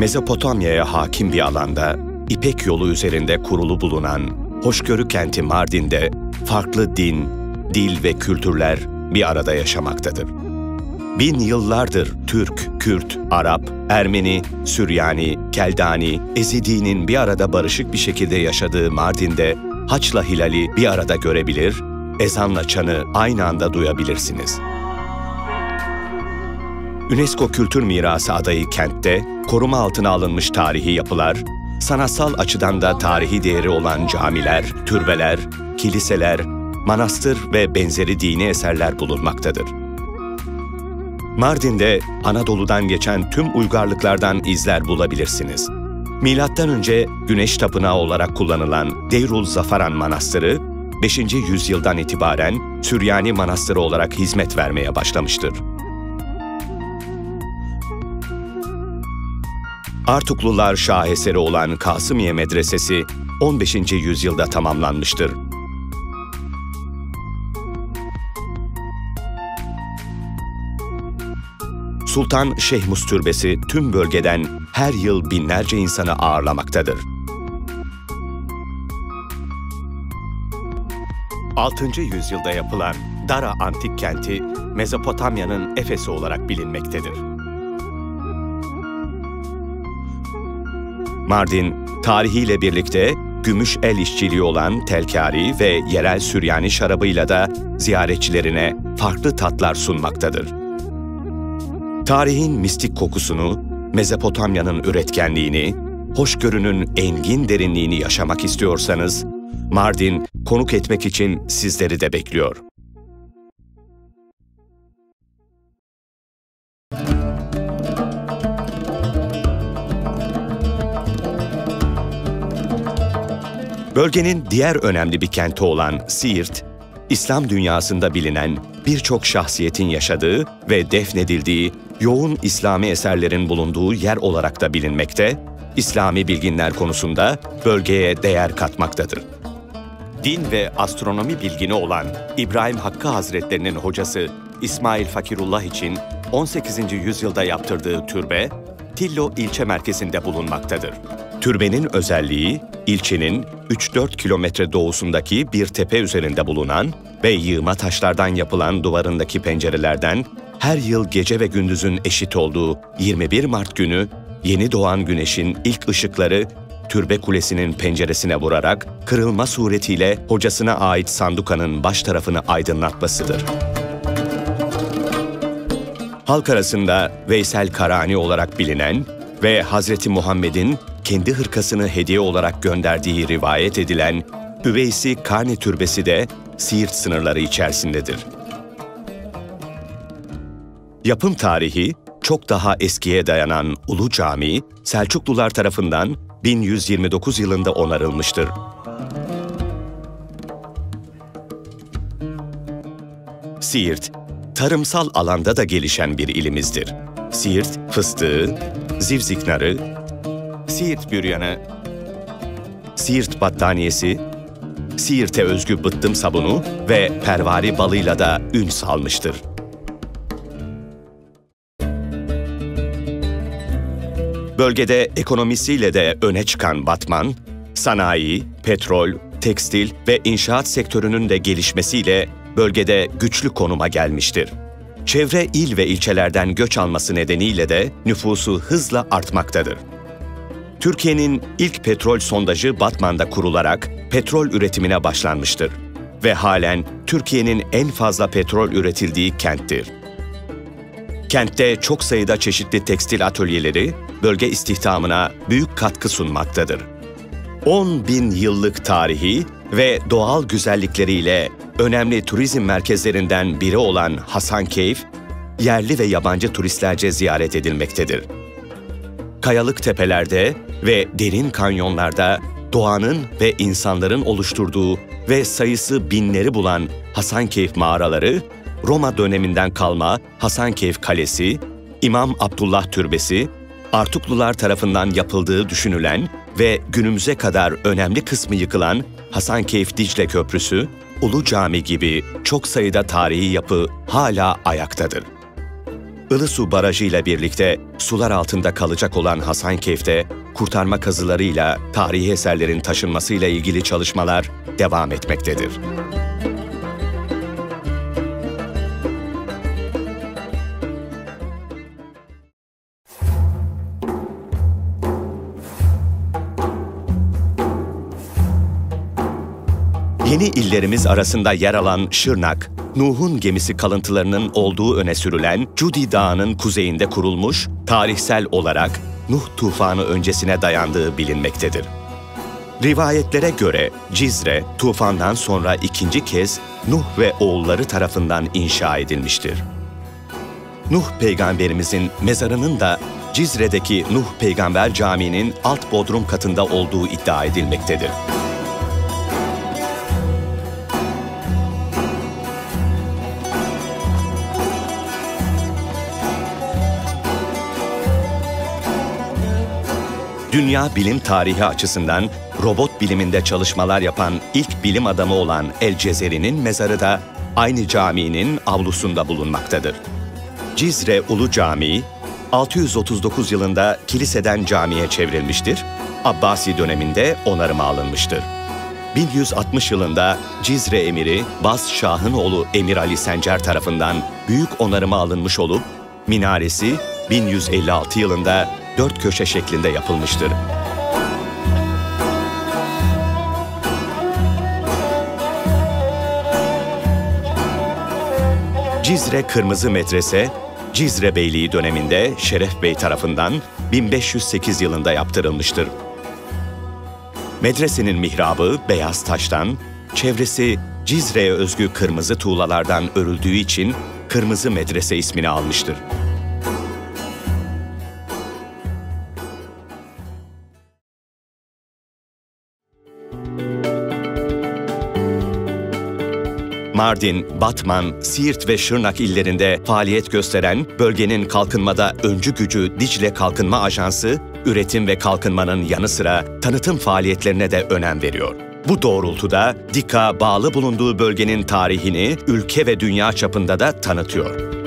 Mezopotamya'ya hakim bir alanda, İpek yolu üzerinde kurulu bulunan hoşgörü kenti Mardin'de farklı din, dil ve kültürler bir arada yaşamaktadır. Bin yıllardır Türk, Kürt, Arap, Ermeni, Süryani, Keldani, Ezidi'nin bir arada barışık bir şekilde yaşadığı Mardin'de haçla hilali bir arada görebilir, ezanla çanı aynı anda duyabilirsiniz. UNESCO Kültür Mirası adayı kentte koruma altına alınmış tarihi yapılar, sanatsal açıdan da tarihi değeri olan camiler, türbeler, kiliseler, manastır ve benzeri dini eserler bulunmaktadır. Mardin'de Anadolu'dan geçen tüm uygarlıklardan izler bulabilirsiniz. Milattan önce güneş tapınağı olarak kullanılan Deyrul Zafaran Manastırı, 5. yüzyıldan itibaren Süryani Manastırı olarak hizmet vermeye başlamıştır. Artuklular şaheseri olan Kasımiye Medresesi 15. yüzyılda tamamlanmıştır. Sultan Şehmus Türbesi tüm bölgeden her yıl binlerce insanı ağırlamaktadır. 6. yüzyılda yapılan Dara Antik Kenti, Mezopotamya'nın Efes'i olarak bilinmektedir. Mardin, tarihiyle birlikte gümüş el işçiliği olan telkari ve yerel Süryani şarabıyla da ziyaretçilerine farklı tatlar sunmaktadır. Tarihin mistik kokusunu, Mezopotamya'nın üretkenliğini, hoşgörünün engin derinliğini yaşamak istiyorsanız, Mardin konuk etmek için sizleri de bekliyor. Bölgenin diğer önemli bir kenti olan Siirt, İslam dünyasında bilinen birçok şahsiyetin yaşadığı ve defnedildiği yoğun İslami eserlerin bulunduğu yer olarak da bilinmekte, İslami bilginler konusunda bölgeye değer katmaktadır. Din ve astronomi bilgini olan İbrahim Hakkı Hazretlerinin hocası İsmail Fakirullah için 18. yüzyılda yaptırdığı türbe, Tillo ilçe merkezinde bulunmaktadır. Türbenin özelliği, ilçenin 3-4 kilometre doğusundaki bir tepe üzerinde bulunan ve yığma taşlardan yapılan duvarındaki pencerelerden her yıl gece ve gündüzün eşit olduğu 21 Mart günü yeni doğan güneşin ilk ışıkları türbe kulesinin penceresine vurarak kırılma suretiyle hocasına ait sandukanın baş tarafını aydınlatmasıdır. Halk arasında Veysel Karani olarak bilinen ve Hazreti Muhammed'in kendi hırkasını hediye olarak gönderdiği rivayet edilen Üveysi Karni Türbesi de Siirt sınırları içerisindedir. Yapım tarihi çok daha eskiye dayanan Ulu Cami, Selçuklular tarafından 1129 yılında onarılmıştır. Siirt, tarımsal alanda da gelişen bir ilimizdir. Siirt fıstığı, zivzik narı, Siirt büryanı, Siirt battaniyesi, Siirt'e özgü bıttım sabunu ve pervari balıyla da ün salmıştır. Bölgede ekonomisiyle de öne çıkan Batman, sanayi, petrol, tekstil ve inşaat sektörünün de gelişmesiyle bölgede güçlü konuma gelmiştir. Çevre il ve ilçelerden göç alması nedeniyle de nüfusu hızla artmaktadır. Türkiye'nin ilk petrol sondajı Batman'da kurularak petrol üretimine başlanmıştır ve halen Türkiye'nin en fazla petrol üretildiği kenttir. Kentte çok sayıda çeşitli tekstil atölyeleri bölge istihdamına büyük katkı sunmaktadır. 10.000 yıllık tarihi ve doğal güzellikleriyle önemli turizm merkezlerinden biri olan Hasankeyf, yerli ve yabancı turistlerce ziyaret edilmektedir. Kayalık tepelerde ve derin kanyonlarda doğanın ve insanların oluşturduğu ve sayısı binleri bulan Hasankeyf mağaraları, Roma döneminden kalma Hasankeyf Kalesi, İmam Abdullah Türbesi, Artuklular tarafından yapıldığı düşünülen ve günümüze kadar önemli kısmı yıkılan Hasankeyf Dicle Köprüsü, Ulu Cami gibi çok sayıda tarihi yapı hala ayaktadır. Ilısu Barajı ile birlikte sular altında kalacak olan Hasankeyf'te kurtarma kazılarıyla tarihi eserlerin taşınmasıyla ilgili çalışmalar devam etmektedir. Yeni illerimiz arasında yer alan Şırnak, Nuh'un gemisi kalıntılarının olduğu öne sürülen Cudi Dağı'nın kuzeyinde kurulmuş, tarihsel olarak Nuh tufanı öncesine dayandığı bilinmektedir. Rivayetlere göre Cizre, tufandan sonra ikinci kez Nuh ve oğulları tarafından inşa edilmiştir. Nuh peygamberimizin mezarının da Cizre'deki Nuh Peygamber Camii'nin alt bodrum katında olduğu iddia edilmektedir. Dünya bilim tarihi açısından robot biliminde çalışmalar yapan ilk bilim adamı olan El Cezeri'nin mezarı da aynı caminin avlusunda bulunmaktadır. Cizre Ulu Camii, 639 yılında kiliseden camiye çevrilmiştir, Abbasi döneminde onarıma alınmıştır. 1160 yılında Cizre emiri Baz Şah'ın oğlu Emir Ali Sencer tarafından büyük onarıma alınmış olup, minaresi 1156 yılında dört köşe şeklinde yapılmıştır. Cizre Kırmızı Medrese, Cizre Beyliği döneminde Şeref Bey tarafından 1508 yılında yaptırılmıştır. Medresenin mihrabı beyaz taştan, çevresi Cizre'ye özgü kırmızı tuğlalardan örüldüğü için Kırmızı Medrese ismini almıştır. Mardin, Batman, Siirt ve Şırnak illerinde faaliyet gösteren bölgenin kalkınmada öncü gücü Dicle Kalkınma Ajansı, üretim ve kalkınmanın yanı sıra tanıtım faaliyetlerine de önem veriyor. Bu doğrultuda DİK'a bağlı bulunduğu bölgenin tarihini ülke ve dünya çapında da tanıtıyor.